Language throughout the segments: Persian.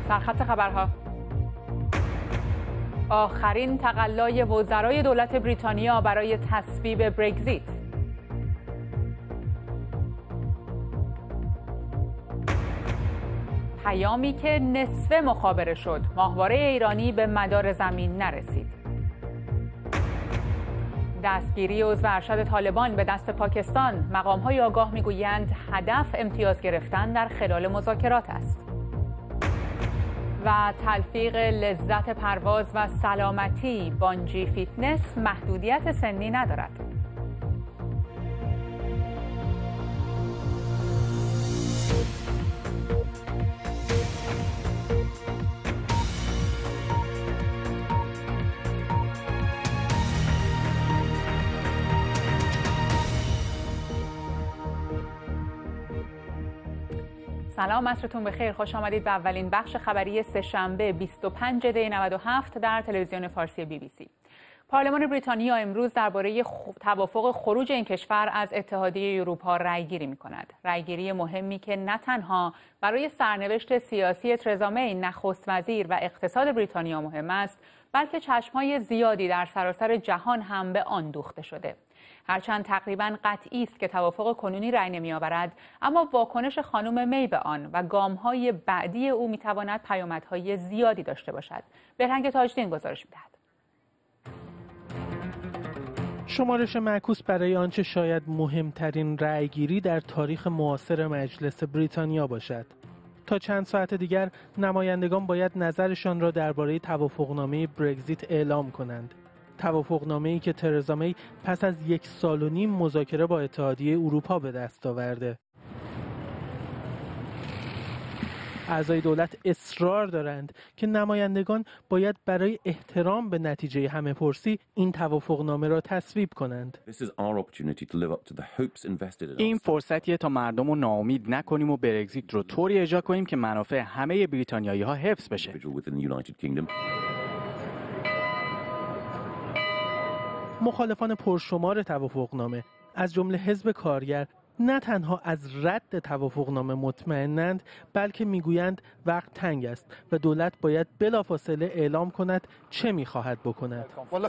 سرخط خبرها. آخرین تقلای وزرای دولت بریتانیا برای تصویب برگزیت. پیامی که نصف مخابره شد. ماهواره ایرانی به مدار زمین نرسید. دستگیری عضو ارشد طالبان به دست پاکستان. مقام‌های آگاه می‌گویند هدف امتیاز گرفتن در خلال مذاکرات است. و تلفیق لذت پرواز و سلامتی. بانجی فیتنس محدودیت سنی ندارد. سلام، عصرتون بخیر. خوش آمدید به اولین بخش خبری سه‌شنبه 25 دی 97 در تلویزیون فارسی BBC. پارلمان بریتانیا امروز درباره توافق خروج این کشور از اتحادیه اروپا رأی‌گیری می‌کند. رأی‌گیری مهمی که نه تنها برای سرنوشت سیاسی ترزا می نخست وزیر و اقتصاد بریتانیا مهم است، بلکه چشم‌های زیادی در سراسر جهان هم به آن دوخته شده. هرچند تقریباً قطعی است که توافق کنونی رأی نمی‌آورد، اما واکنش خانم می به آن و گام‌های بعدی او می‌تواند پیامدهای زیادی داشته باشد. بهرنگ تاج‌دین گزارش می‌دهد. شمارش معکوس برای آنچه شاید مهمترین رأیگیری در تاریخ معاصر مجلس بریتانیا باشد. تا چند ساعت دیگر نمایندگان باید نظرشان را درباره توافقنامه برگزیت اعلام کنند. توافقنامه‌ای که ترزا می پس از 1.5 سال مذاکره با اتحادیه اروپا به دست آورده. اعضای دولت اصرار دارند که نمایندگان باید برای احترام به نتیجه همه‌پرسی این توافقنامه را تصویب کنند. این فرصتیه تا مردم رو ناامید نکنیم و برگزیت رو طوری اجرا کنیم که منافع همه بریتانیایی‌ها حفظ بشه. مخالفان پرشمار توافقنامه از جمله حزب کارگر نه تنها از رد توافقنامه مطمئنند، بلکه میگویند وقت تنگ است و دولت باید بلافاصله اعلام کند چه میخواهد بکند.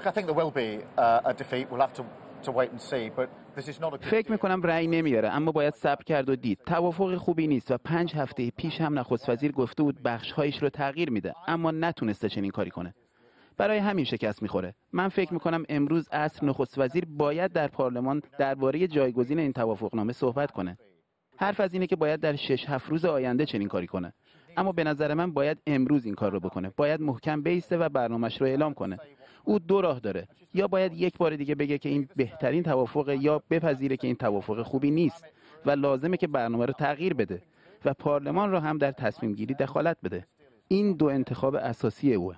فکر میکنم رأی نمیاره، اما باید صبر کرد و دید. توافق خوبی نیست و 5 هفته پیش هم نخست وزیر گفته بود بخش‌هایش رو تغییر میده، اما نتونسته چنین کاری کنه. برای همین شکست میخوره. من فکر میکنم امروز عصر نخست وزیر باید در پارلمان درباره جایگزین این توافقنامه صحبت کنه. حرف از اینه که باید در 6-7 روز آینده چنین کاری کنه. اما به نظر من باید امروز این کار رو بکنه. باید محکم بایسته و برنامه‌اش رو اعلام کنه. او 2 راه داره. یا باید یک بار دیگه بگه که این بهترین توافقه، یا بپذیره که این توافق خوبی نیست و لازمه که برنامه رو تغییر بده و پارلمان رو هم در تصمیم گیری دخالت بده. این 2 انتخاب اساسی اوه.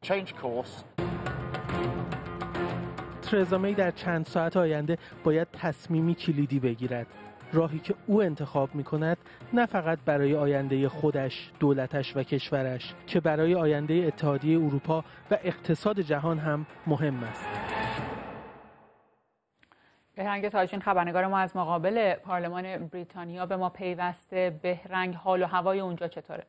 ترزا می در چند ساعت آینده باید تصمیمی کلیدی بگیرد. راهی که او انتخاب می کند نه فقط برای آینده خودش، دولتش و کشورش، که برای آینده اتحادیه اروپا و اقتصاد جهان هم مهم است. بهرنگ تاج‌دین خبرنگار ما از مقابل پارلمان بریتانیا به ما پیوسته. بهرنگ، حال و هوای اونجا چطوره؟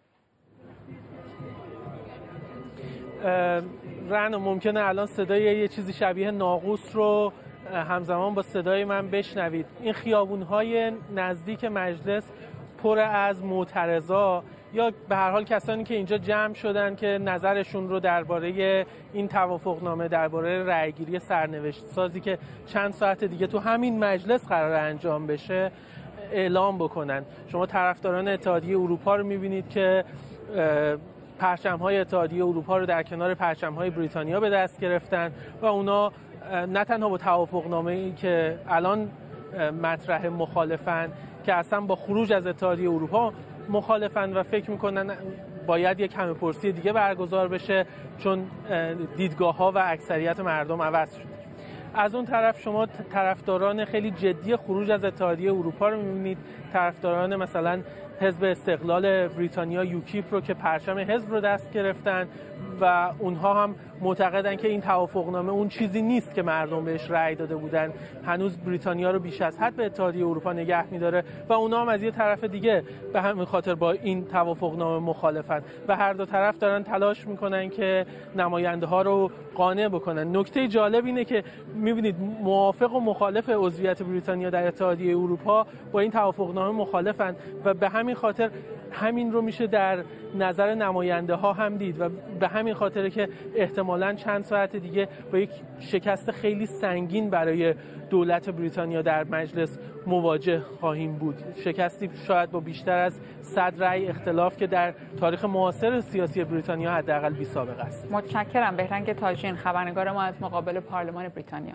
رعنا، ممکنه الان صدای یه چیزی شبیه ناقوس رو همزمان با صدای من بشنوید. این خیابون‌های نزدیک مجلس پر از معترضا یا به هر حال کسانی که اینجا جمع شدن که نظرشون رو درباره این توافقنامه، درباره رأیگیری سرنوشت سازی که چند ساعت دیگه تو همین مجلس قرار انجام بشه اعلام بکنن. شما طرفداران اتحادیه اروپا رو می‌بینید که پرچم‌های اتحادیه اروپا رو در کنار پرچم‌های بریتانیا به دست گرفتن و اونا نه تنها با توافقنامه‌ای که الان مطرح مخالفن، که اصلا با خروج از اتحادیه اروپا مخالفن و فکر میکنن باید یک همه‌پرسی دیگه برگزار بشه چون دیدگاه‌ها و اکثریت مردم عوض شده. از اون طرف شما طرفداران خیلی جدی خروج از اتحادیه اروپا رو می‌بینید، طرفداران مثلا حزب استقلال بریتانیا یوکیپ رو که پرچم حزب رو دست گرفتن و اونها هم معتقدن که این توافقنامه اون چیزی نیست که مردم بهش رأی داده بودن، هنوز بریتانیا رو بیش از حد به اتحادیه اروپا نگه می‌داره و اونها هم از یه طرف دیگه به همین خاطر با این توافقنامه مخالفن و هر دو طرف دارن تلاش میکنن که نماینده ها رو قانع بکنن. نکته جالب اینه که می‌بینید موافق و مخالف عضویت بریتانیا در اتحادیه اروپا با این توافقنامه مخالفن و به همین خاطر همین رو میشه در نظر نماینده ها هم دید و به همین خاطره که احتمالاً چند ساعت دیگه با یک شکست خیلی سنگین برای دولت بریتانیا در مجلس مواجه خواهیم بود. شکستی شاید با بیشتر از 100 رأی اختلاف که در تاریخ معاصر سیاسی بریتانیا حداقل بی سابقه است. متشکرم. بهرنگ تاجین، خبرنگار ما از مقابل پارلمان بریتانیا.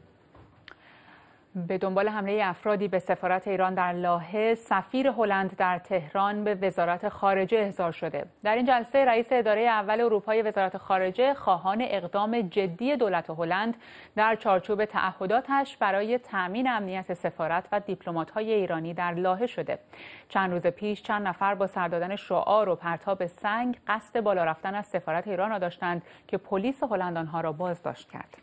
به دنبال حمله افرادی به سفارت ایران در لاهه، سفیر هلند در تهران به وزارت خارجه احضار شده. در این جلسه رئیس اداره اول اروپای وزارت خارجه خواهان اقدام جدی دولت هلند در چارچوب تعهداتش برای تأمین امنیت سفارت و دیپلمات‌های ایرانی در لاهه شده. چند روز پیش چند نفر با سر دادن شعار و پرتاب سنگ قصد بالا رفتن از سفارت ایران را داشتند که پلیس هلند آنها را بازداشت کرد.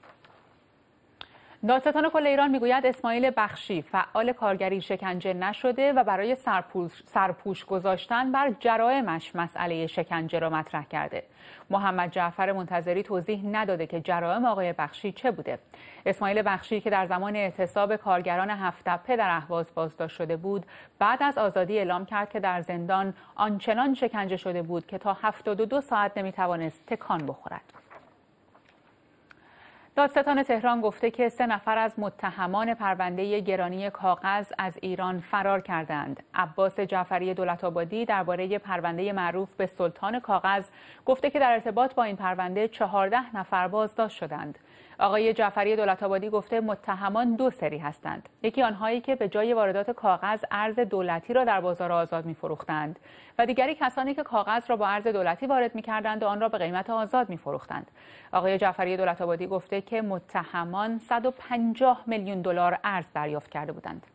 دادستان کل ایران میگوید اسماعیل بخشی فعال کارگری شکنجه نشده و برای سرپوش گذاشتن بر جرائمش مسئله شکنجه را مطرح کرده. محمد جعفر منتظری توضیح نداده که جرائم آقای بخشی چه بوده. اسماعیل بخشی که در زمان اعتصاب کارگران هفت‌تپه در اهواز بازداشت شده بود، بعد از آزادی اعلام کرد که در زندان آنچنان شکنجه شده بود که تا 72 ساعت نمیتوانست تکان بخورد. دادستان تهران گفته که 3 نفر از متهمان پرونده گرانی کاغذ از ایران فرار کردند. عباس جعفری دولت‌آبادی درباره پرونده معروف به سلطان کاغذ گفته که در ارتباط با این پرونده 14 نفر بازداشت شدند. آقای جعفری دولت‌آبادی گفته متهمان 2 سری هستند. یکی آنهایی که به جای واردات کاغذ ارز دولتی را در بازار آزاد می‌فروختند و دیگری کسانی که کاغذ را با ارز دولتی وارد می‌کردند و آن را به قیمت آزاد می‌فروختند. آقای جعفری دولت‌آبادی گفته که متهمان 150 میلیون دلار ارز دریافت کرده بودند.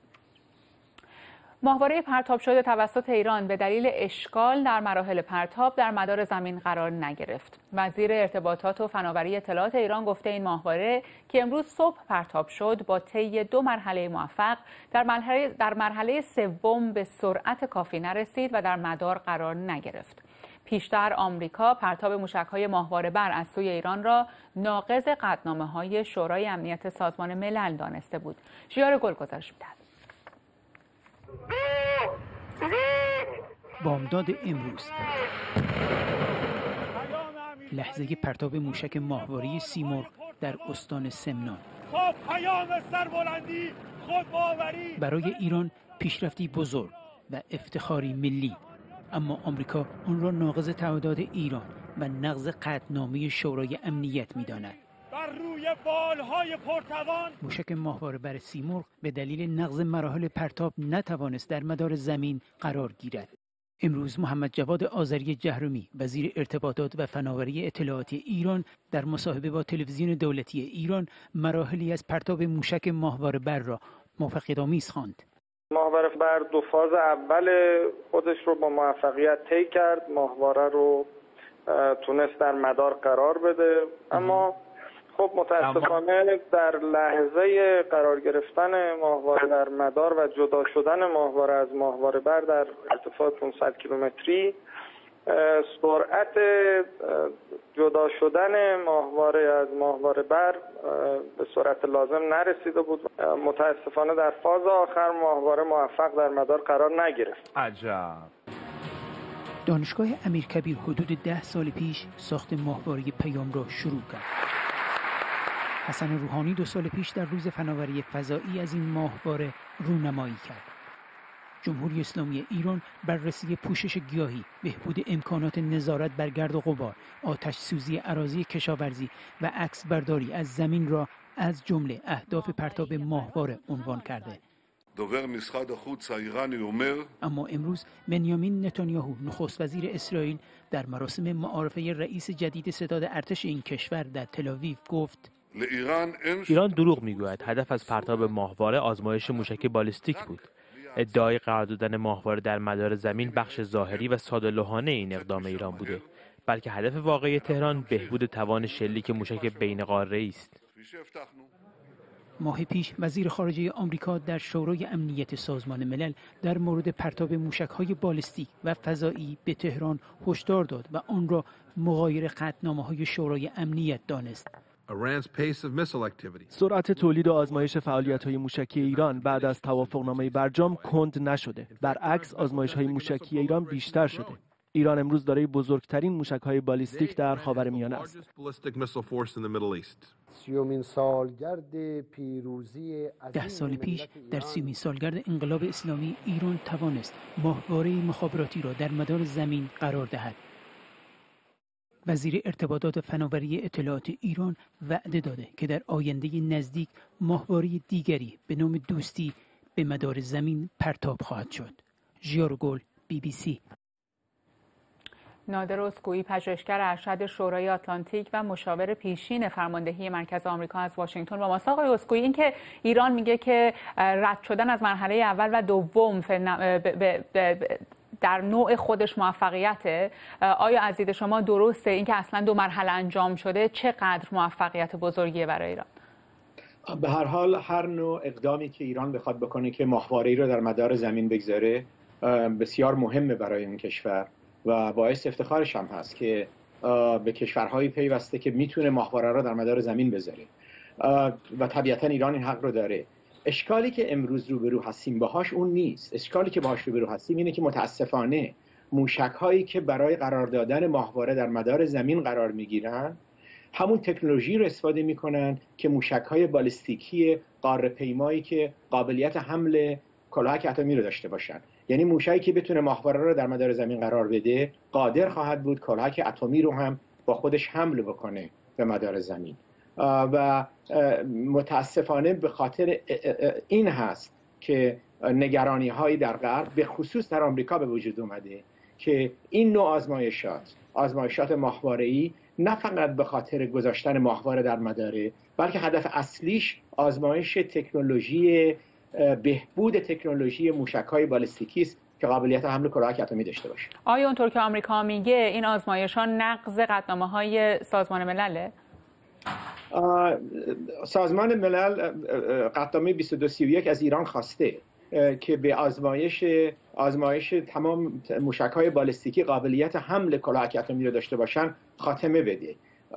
ماهواره پرتاب شده توسط ایران به دلیل اشکال در مراحل پرتاب در مدار زمین قرار نگرفت. وزیر ارتباطات و فناوری اطلاعات ایران گفته این ماهواره که امروز صبح پرتاب شد با طی 2 مرحله موفق در مرحله سوم به سرعت کافی نرسید و در مدار قرار نگرفت. پیشتر آمریکا پرتاب موشک‌های ماهواره بر از سوی ایران را ناقض قطعنامه‌های شورای امنیت سازمان ملل دانسته بود. ژیار گل گزارش می‌دهد. بامداد امروز لحظه پرتاب موشک ماهواره سیمرغ در استان سمنان. برای ایران پیشرفتی بزرگ و افتخاری ملی، اما آمریکا آن را ناقض تعهدات ایران و نقض قطعنامه شورای امنیت می‌داند. بر روی بالهای پرتوان موشک ماهواره بر سیمرغ به دلیل نقض مراحل پرتاب نتوانست در مدار زمین قرار گیرد. امروز محمد جواد آذری جهرمی وزیر ارتباطات و فناوری اطلاعاتی ایران در مصاحبه با تلویزیون دولتی ایران مراحلی از پرتاب موشک ماهواره بر را موفقیت‌آمیز خواند. ماهواره بر 2 فاز اول خودش رو با موفقیت طی کرد. ماهواره رو تونست در مدار قرار بده، اما خب متاسفانه در لحظه قرار گرفتن ماهواره در مدار و جدا شدن ماهواره از ماهواره بر در ارتفاع 500 کیلومتری سرعت جدا شدن ماهواره از ماهواره بر به سرعت لازم نرسیده بود. متاسفانه در فاز آخر ماهواره موفق در مدار قرار نگرفت. عجب. دانشگاه امیرکبیر حدود 10 سال پیش ساخت ماهواره پیام را شروع کرد. حسن روحانی 2 سال پیش در روز فناوری فضایی از این ماهواره رونمایی کرد. جمهوری اسلامی ایران بررسی پوشش گیاهی، بهبود امکانات نظارت بر گرد و غبار، آتش سوزی اراضی کشاورزی و عکس برداری از زمین را از جمله اهداف پرتاب ماهواره عنوان کرده. داور משרד החוץ האיראני אומר اما امروز بنیامین نتانیاهو نخست وزیر اسرائیل در مراسم معارفه رئیس جدید ستاد ارتش این کشور در تل‌آویو گفت ایران دروغ میگوید. هدف از پرتاب ماهواره آزمایش موشک بالستیک بود. ادعای قرار دادن ماهواره در مدار زمین بخش ظاهری و ساده‌لوحانه این اقدام ایران بوده، بلکه هدف واقعی تهران بهبود توان شلیک موشک بین قاره‌ای است. ماه پیش وزیر خارجه آمریکا در شورای امنیت سازمان ملل در مورد پرتاب موشک‌های بالستیک و فضایی به تهران هشدار داد و آن را مغایر قطعنامه‌های شورای امنیت دانست. سرعت تولید و آزمایش فعالیت‌های موشکی ایران بعد از توافقنامه برجام کند نشده. برعکس آزمایش‌های موشکی ایران بیشتر شده. ایران امروز دارای بزرگترین موشک‌های بالستیک در خاورمیانه است. 10 سال پیش در 30مین سالگرد انقلاب اسلامی ایران توانست ماهواره مخابراتی را در مدار زمین قرار دهد. وزیر ارتباطات و فناوری اطلاعات ایران وعده داده که در آینده نزدیک ماهواره دیگری به نام دوستی به مدار زمین پرتاب خواهد شد. ژیار گل، BBC. نادر اسکوئی، پژوهشگر ارشد شورای آتلانتیک و مشاور پیشین فرماندهی مرکز آمریکا از واشنگتن با ماست. آقای اسکوئی، این که ایران میگه که رد شدن از مرحله اول و دوم در نوع خودش موفقیته، آیا از دید شما درسته؟ این که اصلا 2 مرحله انجام شده چقدر موفقیت بزرگیه برای ایران؟ به هر حال هر نوع اقدامی که ایران بخواد بکنه که ماهواره‌ای رو در مدار زمین بگذاره بسیار مهمه برای این کشور و باعث افتخارش هم هست که به کشورهایی پیوسته که میتونه ماهواره رو در مدار زمین بذاره و طبیعتا ایران این حق رو داره. اشکالی که امروز روبرو هستیم باهاش اون نیست. اشکالی که باهاش روبرو هستیم اینه که متاسفانه موشک‌هایی که برای قرار دادن ماهواره در مدار زمین قرار میگیرن همون تکنولوژی رو استفاده میکنن که موشک‌های بالستیکی قاره‌پیمایی که قابلیت حمل کلاهک اتمی رو داشته باشن. یعنی موشکی که بتونه ماهواره رو در مدار زمین قرار بده قادر خواهد بود کلاهک اتمی رو هم با خودش حمل بکنه به مدار زمین. و متاسفانه به خاطر این هست که نگرانی هایی در غرب به خصوص در آمریکا به وجود اومده که این نوع آزمایشات ماهواره‌ای نه فقط به خاطر گذاشتن ماهواره در مداره، بلکه هدف اصلیش آزمایش تکنولوژی بهبود تکنولوژی موشک‌های بالستیکی است که قابلیت حمل کلاهک اتمی داشته باشه. آیا اونطور که آمریکا میگه این آزمایش‌ها نقض قطعنامه‌های سازمان ملله؟ سازمان ملل قطعنامه 2231 از ایران خواسته که به آزمایش تمام موشک‌های بالستیکی قابلیت حمل کلاهک اتمی رو داشته باشن خاتمه بده.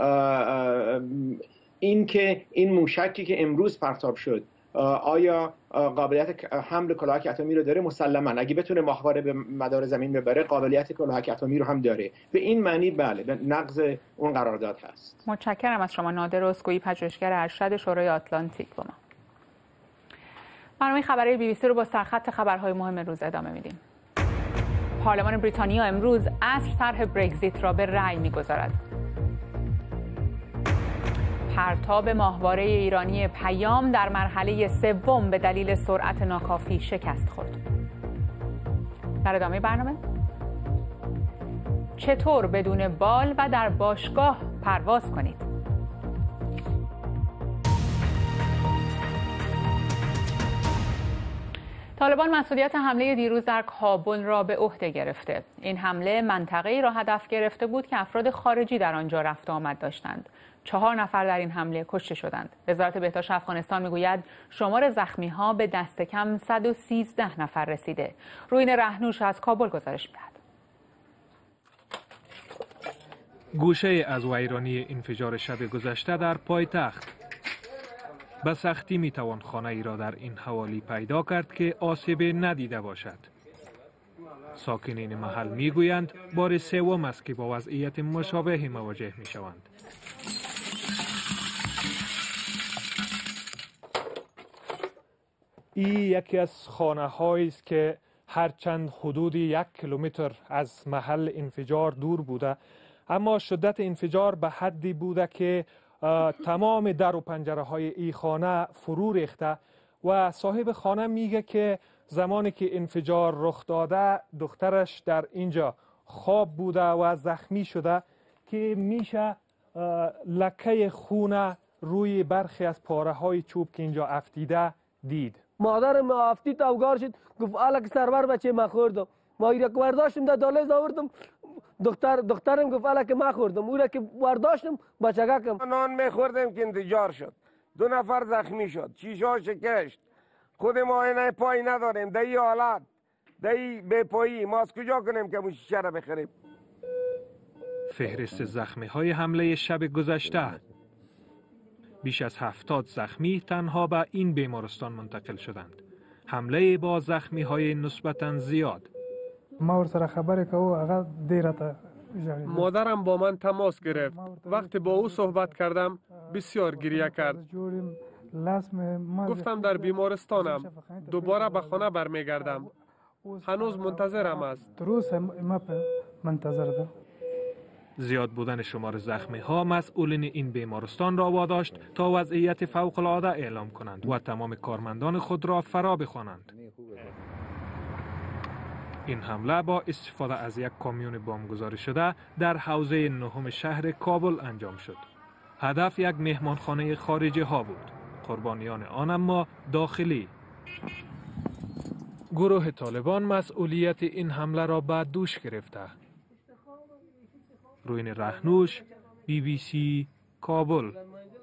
این که این موشکی که امروز پرتاب شد آیا قابلیت حمل کلاهک اتمی رو داره؟ مسلماً اگه بتونه ماهواره به مدار زمین ببره قابلیت کلاهک اتمی رو هم داره. به این معنی بله، به نقض اون قرارداد هست. متشکرم از شما نادر اسکوئی، پژوهشگر ارشد شورای آتلانتیک با ما. برنامه خبری BBC رو با سرخط خبرهای مهم روز ادامه میدیم. پارلمان بریتانیا امروز عصر طرح برگزیت را به رأی میگذارد. پرتاب ماهواره ایرانی پیام در مرحله سوم به دلیل سرعت ناکافی شکست خورد. در ادامه برنامه چطور بدون بال و در باشگاه پرواز کنید؟ طالبان مسئولیت حمله دیروز در کابل را به عهده گرفته. این حمله منطقه‌ای را هدف گرفته بود که افراد خارجی در آنجا رفت و آمد داشتند. 4 نفر در این حمله کشته شدند. وزارت بهداشت افغانستان میگوید شمار زخمی‌ها به دست کم 113 نفر رسیده. روین رهنوش از کابل گزارش می‌دهد. گوشه از ویرانی انفجار شب گذشته در پایتخت. به سختی میتوان خانه ای را در این حوالی پیدا کرد که آسیب ندیده باشد. ساکنین محل میگویند بار سوم است که با وضعیت مشابهی مواجه میشوند. این یکی از خانه هایی است که هرچند حدود 1 کیلومتر از محل انفجار دور بوده، اما شدت انفجار به حدی بوده که تمام در و پنجره های این خانه فرو ریخته و صاحب خانه میگه که زمانی که انفجار رخ داده دخترش در اینجا خواب بوده و زخمی شده که میشه لکه خون روی برخی از پاره های چوب که اینجا افتیده دید. مادرم هفتی توگار شد گفت الک سرور بچه ما خوردم ما ایرا که برداشتم در دالیز آوردم دخترم گفت الک ما خوردم او را که برداشتم بچگکم نان میخوردم که انفجار شد 2 نفر زخمی شد شیشه شکست خود ما اینه پای نداریم در این حالت در این بے پایی ما از کجا کنیم که اون شیشه را بخریم. فهرست زخمی های حمله شب گذشته. بیش از 70 زخمی تنها به این بیمارستان منتقل شدند. حمله با زخمی های نسبتاً زیاد. ما ورسره خبرې کوو هغه ډیره ته مادرم با من تماس گرفت. وقتی با او صحبت کردم بسیار گریه کرد. گفتم در بیمارستانم، دوباره به خانه برمیگردم. هنوز منتظرم است. زیاد بودن شمار زخمی ها مسئولین این بیمارستان را واداشت تا وضعیت فوق العاده اعلام کنند و تمام کارمندان خود را فرا بخوانند. این حمله با استفاده از یک کامیون بمبگذاری شده در حوزه 9 شهر کابل انجام شد. هدف یک مهمانخانه خارجی ها بود. قربانیان آن اما داخلی. گروه طالبان مسئولیت این حمله را به دوش گرفته. روین رهنوش، BBC کابل.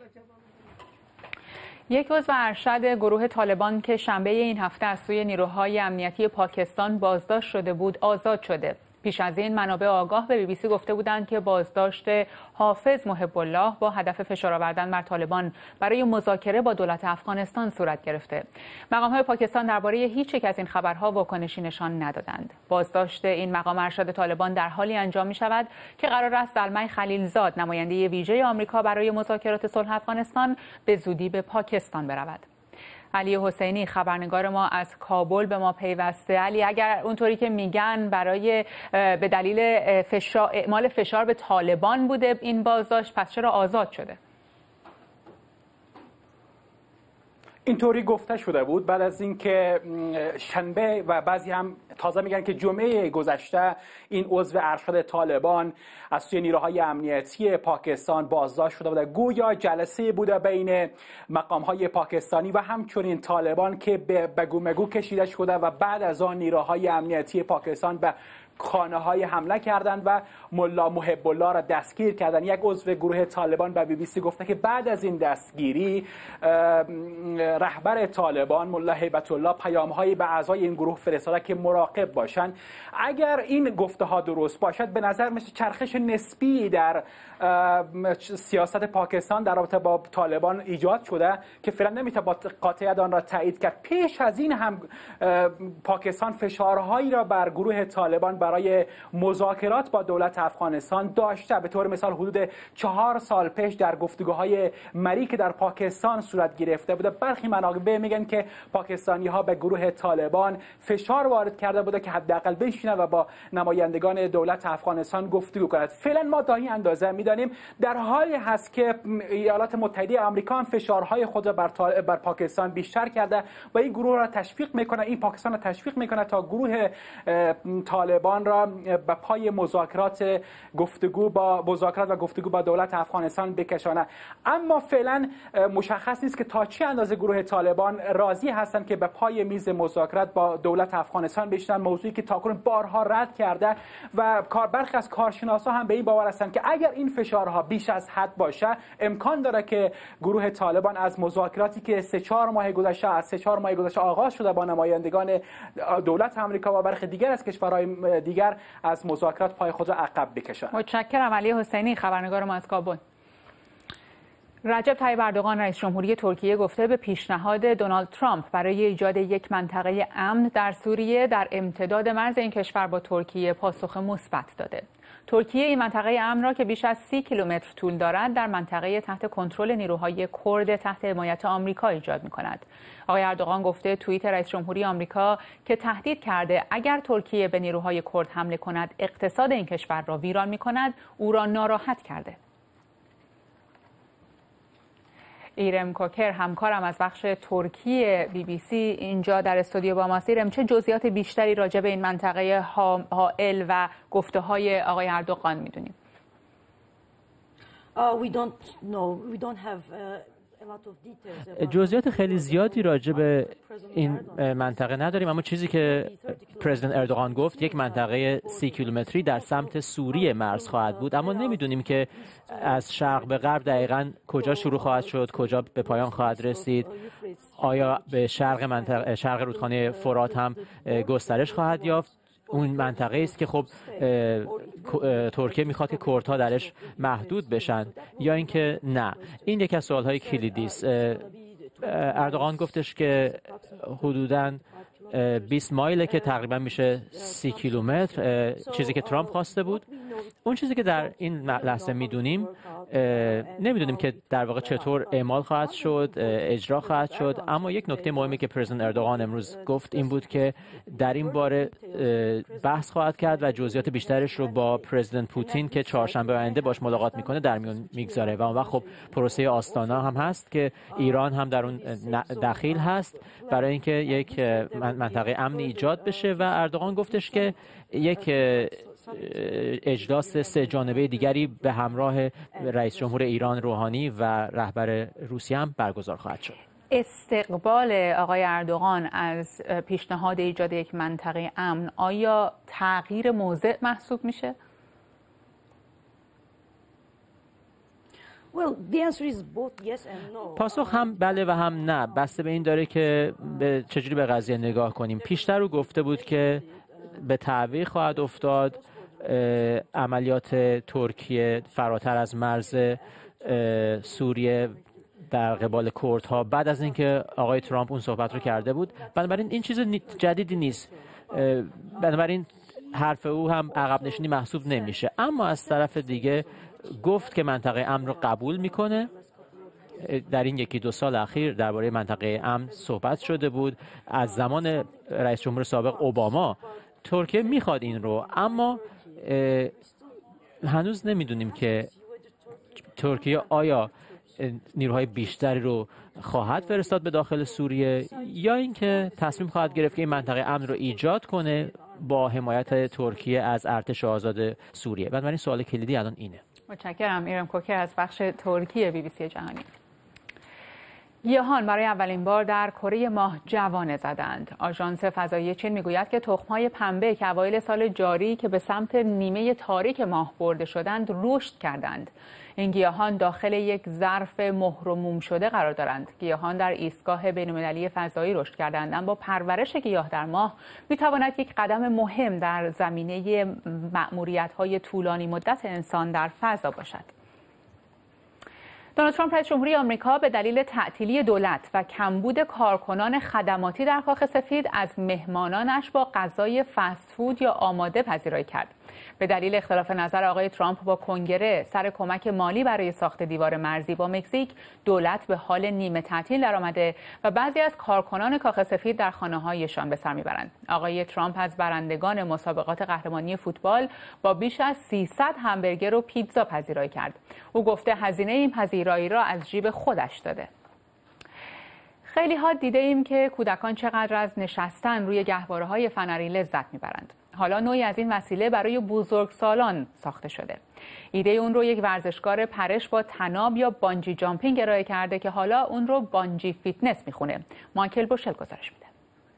یک عضو ارشد گروه طالبان که شنبه این هفته از سوی نیروهای امنیتی پاکستان بازداشت شده بود آزاد شده. پیش از این منابع آگاه به BBC گفته بودند که بازداشت حافظ محب الله با هدف فشار آوردن بر طالبان برای مذاکره با دولت افغانستان صورت گرفته. مقام‌های پاکستان درباره هیچ یک از این خبرها واکنشی نشان ندادند. بازداشت این مقام ارشد طالبان در حالی انجام می‌شود که قرار است زلمه خلیلزاد نماینده ویژه آمریکا برای مذاکرات صلح افغانستان به زودی به پاکستان برود. علی حسینی خبرنگار ما از کابل به ما پیوسته. علی، اگر اونطوری که میگن برای به دلیل اعمال فشار به طالبان بوده این بازداشت، پس چرا آزاد شده؟ اینطوری گفته شده بود بعد از اینکه شنبه و بعضی هم تازه میگن که جمعه گذشته این عضو ارشد طالبان از سوی نیروهای امنیتی پاکستان بازداشت شده بود. گویا جلسه بوده بین مقام‌های پاکستانی و همچنین طالبان که به بگو مگو کشیده شده و بعد از آن نیروهای امنیتی پاکستان به خانه‌های حمله کردند و ملا محب الله را دستگیر کردند. یک عضو گروه طالبان به BBC گفته که بعد از این دستگیری رهبر طالبان ملا هیبت الله پیام‌هایی به اعضای این گروه فرستاده که مراقب باشند. اگر این گفته‌ها درست باشد به نظر مثل چرخش نسبی در سیاست پاکستان در رابطه با طالبان ایجاد شده که فعلا نمی‌تونه با قاطعیت آن را تایید کرد. پیش از این هم پاکستان فشارهایی را بر گروه طالبان برای مذاکرات با دولت افغانستان داشته. به طور مثال حدود 4 سال پیش در گفتگوهای مری که در پاکستان صورت گرفته بوده برخی منابع میگن که پاکستانی‌ها به گروه طالبان فشار وارد کرده بوده که حداقل بشینه و با نمایندگان دولت افغانستان گفتگو کند. فعلا ما تا این اندازه میدانیم در حالی هست که ایالات متحده آمریکا هم فشارهای خود را بر پاکستان بیشتر کرده و این گروه را تشویق میکنه، این پاکستان را تشویق میکنه تا گروه طالبان را به پای مذاکرات و گفتگو با دولت افغانستان بکشانه. اما فعلا مشخص نیست که تا چه اندازه گروه طالبان راضی هستند که به پای میز مذاکرات با دولت افغانستان بشینند، موضوعی که تاکنون بارها رد کرده و برخی از کارشناسا هم به این باور هستند که اگر این فشارها بیش از حد باشه امکان داره که گروه طالبان از مذاکراتی که 3-4 ماه گذشته آغاز شده با نمایندگان دولت آمریکا و برخی دیگر از کشورهای دیگر از مذاکرات پای خود را عقب بکشند. متشکرم. علی حسینی خبرنگار ما از کابل. رجب طیب اردوغان رئیس جمهوری ترکیه گفته به پیشنهاد دونالد ترامپ برای ایجاد یک منطقه امن در سوریه در امتداد مرز این کشور با ترکیه پاسخ مثبت داده. ترکیه این منطقه امن را که بیش از 30 کیلومتر طول دارد در منطقه تحت کنترل نیروهای کرد تحت حمایت آمریکا ایجاد می‌کند. آقای اردوغان گفته توییت رئیس جمهوری آمریکا که تهدید کرده اگر ترکیه به نیروهای کرد حمله کند اقتصاد این کشور را ویران می‌کند او را ناراحت کرده. ایرم کوکر همکارم از بخش ترکی BBC اینجا در استودیو با ماست. ایرم، چه جزئیات بیشتری راجع به این منطقه حائل و گفته‌های آقای اردوغان می‌دونیم؟ جزئیات خیلی زیادی راجع به این منطقه نداریم، اما چیزی که پرزیدنت اردوغان گفت یک منطقه 30 کیلومتری در سمت سوریه مرز خواهد بود، اما نمیدونیم که از شرق به غرب دقیقاً کجا شروع خواهد شد، کجا به پایان خواهد رسید. آیا به شرق رودخانه فرات هم گسترش خواهد یافت؟ اون منطقه است که خب ترکیه میخواد که کردها درش محدود بشن یا اینکه نه. این یکی از سوالهای کلیدی است. اردوغان گفتش که حدوداً 20 مایله که تقریبا میشه 30 کیلومتر، چیزی که ترامپ خواسته بود. اون چیزی که در این لحظه میدونیم، نمیدونیم که در واقع چطور اعمال خواهد شد، اجرا خواهد شد، اما یک نکته مهمی که پرزیدنت اردوغان امروز گفت این بود که در این باره بحث خواهد کرد و جزئیات بیشترش رو با پرزیدنت پوتین که چهارشنبه آینده باش ملاقات میکنه در میون میگذاره و اون وقت خب پروسه آستانا هم هست که ایران هم در اون دخیل هست برای اینکه یک منطقه امنی ایجاد بشه و اردوغان گفتش که یک اجلاس 3 جانبه دیگری به همراه رئیس جمهور ایران روحانی و رهبر روسیه هم برگزار خواهد شد. استقبال آقای اردوغان از پیشنهاد ایجاد یک منطقه امن آیا تغییر موضع محسوب میشه؟ پاسخ هم بله و هم نه، بسته به این داره که چجوری به قضیه نگاه کنیم. پیشتر او گفته بود که به تعویق خواهد افتاد عملیات ترکیه فراتر از مرز سوریه در قبال کردها بعد از اینکه آقای ترامپ اون صحبت رو کرده بود. بنابراین این چیز جدیدی نیست، بنابراین حرف او هم عقب نشینی محسوب نمیشه. اما از طرف دیگه گفت که منطقه امن رو قبول میکنه. در این 1-2 سال اخیر درباره منطقه امن صحبت شده بود از زمان رئیس جمهور سابق اوباما. ترکیه میخواد این رو، اما هنوز نمیدونیم که ترکیه آیا نیروهای بیشتری رو خواهد فرستاد به داخل سوریه یا اینکه تصمیم خواهد گرفت که این منطقه امن رو ایجاد کنه با حمایت ترکیه از ارتش آزاد سوریه. بنابراین سوال کلیدی الان اینه. متشکرم. ایرم کوکر از بخش ترکیه BBC جهانی. گیاهان برای اولین بار در کره ماه جوانه زدند. آژانس فضایی چین میگوید که تخم‌های پنبه که اوایل سال جاری که به سمت نیمه تاریک ماه برده شدند رشد کردند. این گیاهان داخل یک ظرف مهر و موم شده قرار دارند. گیاهان در ایستگاه بین‌المللی فضایی رشد کردند، اما پرورش گیاه در ماه میتواند یک قدم مهم در زمینه مأموریت‌های طولانی مدت انسان در فضا باشد. دونالد ترامپ رئیس جمهوری آمریکا به دلیل تعطیلی دولت و کمبود کارکنان خدماتی در کاخ سفید از مهمانانش با غذای فست فود یا آماده پذیرایی کرد. به دلیل اختلاف نظر آقای ترامپ با کنگره سر کمک مالی برای ساخت دیوار مرزی با مکزیک، دولت به حال نیمه تعطیل درآمده و بعضی از کارکنان کاخ سفید در خانه‌هایشان به سر میبرند. آقای ترامپ از برندگان مسابقات قهرمانی فوتبال با بیش از 300 همبرگر و پیتزا پذیرایی کرد. او گفته هزینه این پذیرایی را از جیب خودش داده. خیلی ها دیده ایم که کودکان چقدر از نشستن روی گهواره‌های فنری لذت میبرند. حالا نوعی از این وسیله برای بزرگسالان ساخته شده. ایده اون رو یک ورزشکار پرش با طناب یا بانجی جامپینگ ارائه کرده که حالا اون رو بانجی فیتنس میخونه. مایکل بوشل گزارش میده.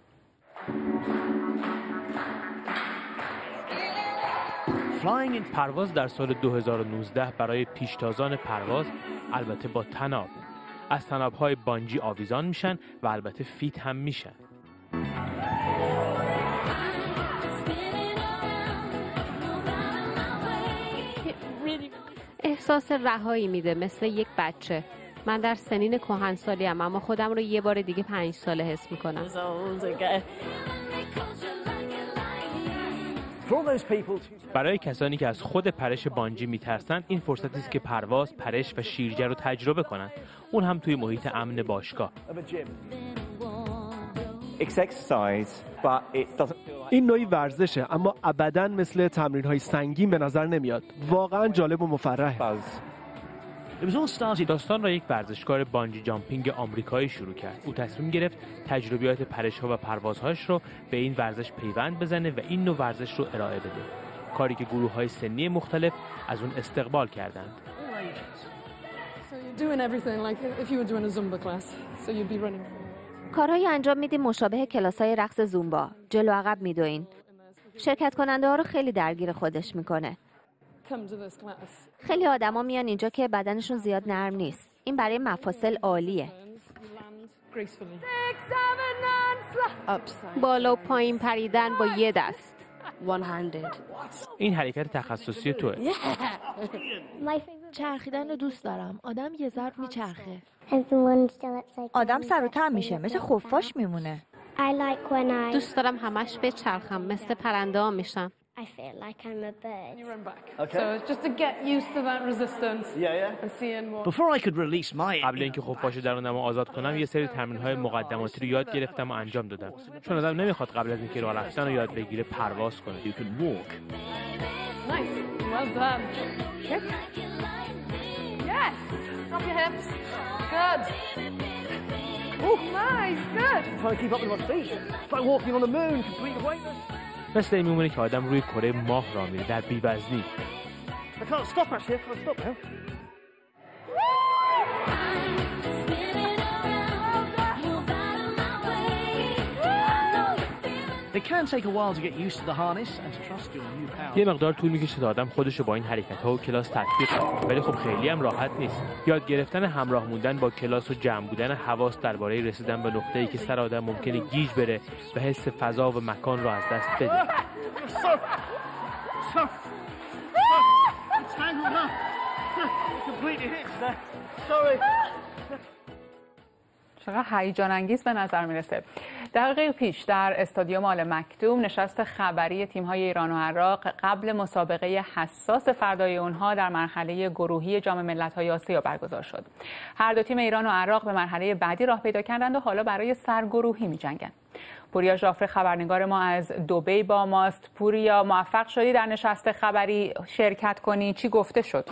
پرواز در سال 2019 برای پیشتازان پرواز، البته با طناب. از طناب‌های بانجی آویزان میشن و البته فیت هم میشن. احساس رهایی میده، مثل یک بچه. من در سنین کهنسالیم اما خودم رو یه بار دیگه 5 ساله حس میکنم. برای کسانی که از خود پرش بانجی میترسند، این فرصتی است که پرواز، پرش و شیرجه رو تجربه کنند. اون هم توی محیط امن باشگاه. این نوعی ورزشه، اما ابداً مثل تمرین‌های سنگین به نظر نمیاد. واقعاً جالب و مفرحه. داستان را یک ورزشکار بانجی جامپینگ آمریکایی شروع کرد. او تصمیم گرفت تجربیات پرش‌ها و پروازهاش رو به این ورزش پیوند بزنه و این نوع ورزش رو ارائه بده. کاری که گروه‌های سنی مختلف از اون استقبال کردند. کارهایی انجام میدیم مشابه کلاس‌های رقص زومبا. جلو عقب میدوین. شرکت کننده ها رو خیلی درگیر خودش میکنه. خیلی آدما میان اینجا که بدنشون زیاد نرم نیست. این برای مفاصل عالیه. بالا و پایین پریدن با یه دست. این حرکت تخصصی توه. چرخیدن رو دوست دارم. آدم یه ضرب میچرخه. آدم سر و ته میشه، مثل خفاش میمونه. دوست دارم همش بچرخم، مثل پرنده ها میشم. قبل اینکه خفاش درونم رو آزاد کنم یه سری تمرین‌های مقدماتی رو یاد گرفتم و انجام دادم. چون آدم نمیخواد قبل از اینکه راه رفتن رو یاد بگیره پرواز کنه. مثل این میمونه که آدم روی کره ماه راه میره در بی‌وزنی. یه مقدار طول میکشه تا آدم خودش رو با این حرکت‌ها و کلاس تطبیق کنه، ولی خب خیلی هم راحت نیست. یاد گرفتن همراه موندن با کلاس و جمع بودن حواس درباره رسیدن به نقطه‌ای که سر آدم ممکنه گیج بره و حس فضا و مکان رو از دست بده. چقدر هیجان انگیز به نظر میرسه. دقیقه پیش در استادیوم آل مکتوم نشست خبری تیم‌های ایران و عراق قبل مسابقه حساس فردای اونها در مرحله گروهی جام ملت‌های آسیا برگزار شد. هر دو تیم ایران و عراق به مرحله بعدی راه پیدا کردند و حالا برای سرگروهی می‌جنگند. پوریا ژافر خبرنگار ما از دبی با ماست. پوریا، موفق شدی در نشست خبری شرکت کنی؟ چی گفته شد؟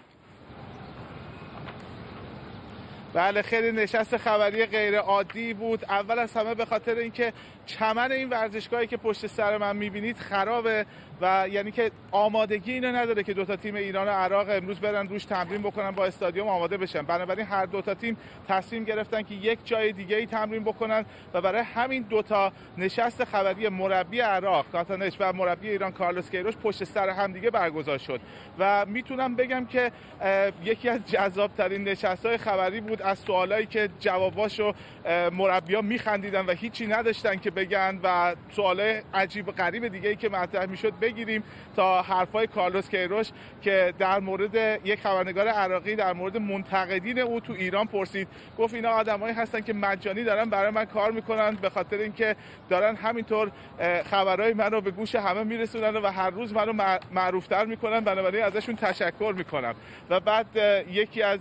بله، خیلی نشست خبری غیر عادی بود. اول از همه به خاطر اینکه چمن این ورزشگاهی که پشت سر من می‌بینید خرابه و یعنی که آمادگی اینو نداره که دوتا تیم ایران و عراق امروز برن روش تمرین بکنن با استادیوم آماده بشن. بنابراین هر دوتا تیم تصمیم گرفتن که یک جای دیگه‌ای تمرین بکنن و برای همین دوتا نشست خبری مربی عراق کاتانش و مربی ایران کارلوس کیروش پشت سر هم دیگه برگزار شد و میتونم بگم که یکی از جذاب‌ترین نشست‌های خبری بود. از سوالایی که جواباشو مربی‌ها می‌خندیدن و هیچی نداشتن که بگن و سوالای عجیب و غریب دیگه‌ای که مطرح میشد بگیریم تا حرفای کارلوس کیروش که در مورد یک خبرنگار عراقی در مورد منتقدین او تو ایران پرسید. گفت اینا آدمایی هستن که مجانی دارن برای من کار میکنن به خاطر اینکه دارن همینطور خبرای منو به گوش همه میرسونن و هر روز منو معروفتر میکنن، بنابراین ازشون تشکر میکنم. و بعد یکی از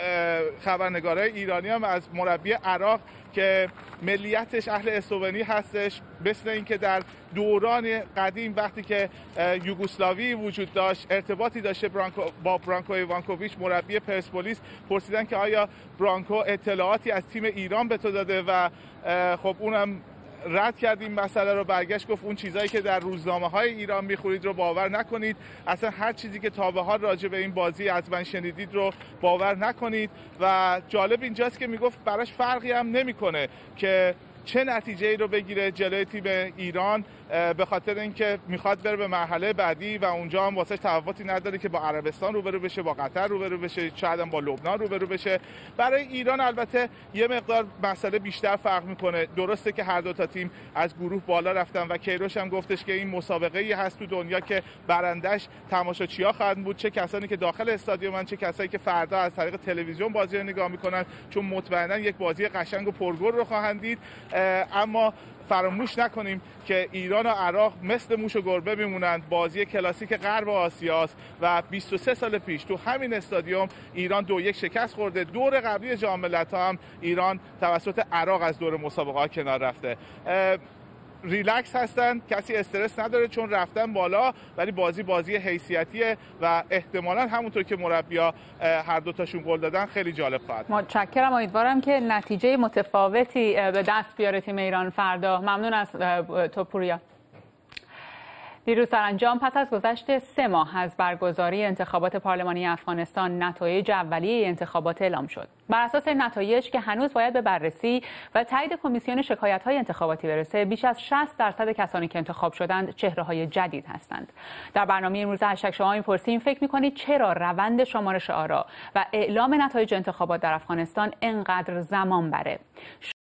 خبرنگارای ایرانی هم از مربی عراق که ملیتش اهل اسلوونی هستش، مثل اینکه در دوران قدیم وقتی که یوگسلاوی وجود داشت ارتباطی داشته با برانکو ایوانکوویچ مربی پرسپولیس، پرسیدن که آیا برانکو اطلاعاتی از تیم ایران به تو داده و خب اونم رد کردیم مسئله رو. برگشت گفت اون چیزایی که در روزنامه‌های ایران می‌خونید رو باور نکنید، اصلا هر چیزی که تا به حال راجع به این بازی از من شنیدید رو باور نکنید. و جالب اینجاست که میگفت براش فرقی هم نمی‌کنه که چه نتیجه‌ای رو بگیره جلوی تیم ایران، به خاطر اینکه میخواد بره به مرحله بعدی و اونجا هم واسه تفاوتی نداره که با عربستان روبرو بشه، با قطر روبرو بشه، شاید هم با لبنان روبرو بشه. برای ایران البته یه مقدار مسئله بیشتر فرق میکنه. درسته که هر دو تا تیم از گروه بالا رفتن و کیروش هم گفتش که این مسابقه‌ای هست تو دنیا که برندش تماشاچی‌ها خواهند بود، چه کسانی که داخل استادیومن چه کسایی که فردا از طریق تلویزیون بازی رو نگاه میکنن، چون مطمئنا یک بازی قشنگ و پرگل رو خواهند دید. اما فراموش نکنیم که ایران و عراق مثل موش و گربه میمونند. بازی کلاسیک غرب آسیاست و 23 سال پیش تو همین استادیوم ایران 2-1 شکست خورده. دور قبلی جام ملت‌ها هم ایران توسط عراق از دور مسابقه‌ها کنار رفته. ریلکس هستن، کسی استرس نداره چون رفتن بالا، ولی بازی حیثیتیه و احتمالاً همونطور که مربی‌ها هر دو تاشون گل دادن خیلی جالب خواهد. متشکرم، امیدوارم که نتیجه متفاوتی به دست بیاره تیم ایران فردا. ممنون از تو پوریا. دیروز سرانجام پس از گذشت 3 ماه از برگزاری انتخابات پارلمانی افغانستان نتایج اولیه انتخابات اعلام شد. بر اساس نتایج که هنوز باید به بررسی و تایید کمیسیون شکایت‌های انتخاباتی برسه، بیش از 60% کسانی که انتخاب شدند چهره‌های جدید هستند. در برنامه امروز هشتگ شما می‌پرسیم فکر می‌کنید چرا روند شمارش آرا و اعلام نتایج انتخابات در افغانستان اینقدر زمان بره؟